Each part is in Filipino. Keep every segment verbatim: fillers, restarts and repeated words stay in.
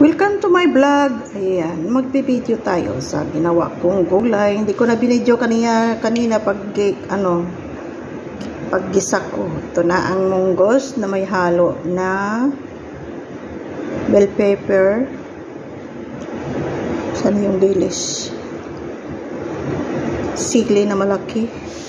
Welcome to my vlog. Ayan, magbi-video tayo sa ginawa kong gulay. Hindi ko na binidyo kanina, kanina pag, ano, paggisa ko. Ito na ang munggos na may halo na bell pepper. Sana yung dilis. Sili na malaki.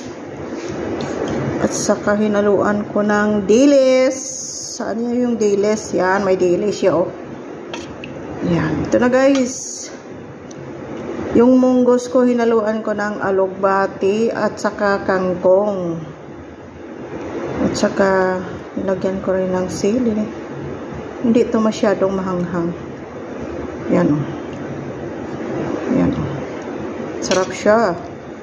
At saka hinaluan ko ng dilis. Saan yung dilis? Yan, may dilis siya, oh. Yan. Ito na, guys. Yung munggos ko, hinaluan ko ng alugbati at saka kangkong. At saka, nilagyan ko rin ng sili. Hindi ito masyadong mahanghang. Yan, o. Yan, o. Sarap siya.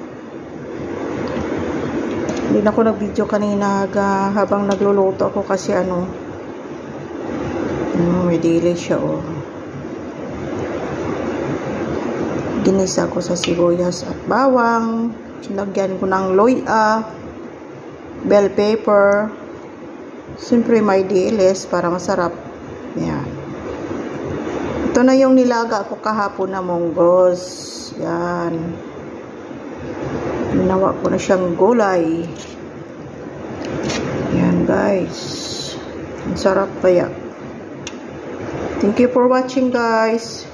Hindi na ako nag-video kanina habang nagluluto ako kasi ano, oh, may dili siya, oh. Ginisa ko sa sibuyas at bawang. Lagyan ko ng loya, bell pepper. Siyempre may dilis para masarap. Yan. Ito na yung nilaga ko kahapon na munggos. Yan. Ginawa ko na siyang gulay. Yan, guys. Ang sarap kaya. Thank you for watching, guys.